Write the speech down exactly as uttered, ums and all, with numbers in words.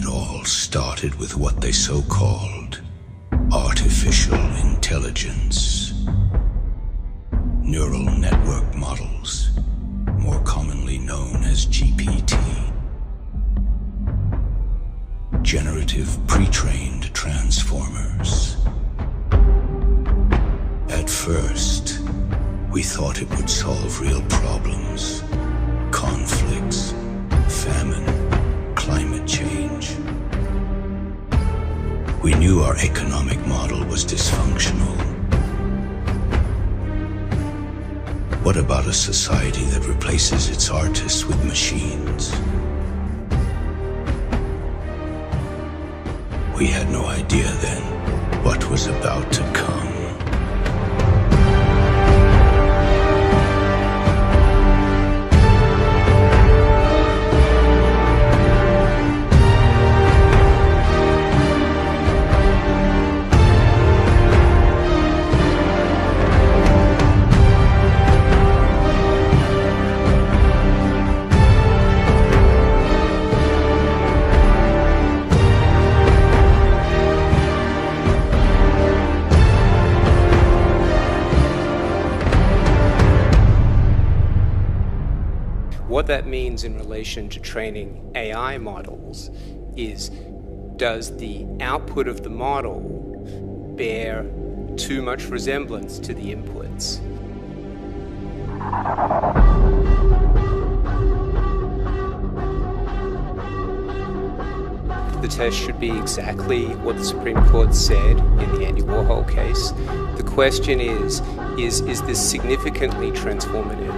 all started with what they so-called artificial intelligence. Neural network models, more commonly known as G P T. Generative Pre-trained Transformers. At first, we thought it would solve real problems. Conflicts, famine, climate change. We knew our economic model was dysfunctional. What about a society that replaces its artists with machines? We had no idea then what was about to come. What that means in relation to training A I models is, does the output of the model bear too much resemblance to the inputs? The test should be exactly what the Supreme Court said in the Andy Warhol case. The question is, is, is this significantly transformative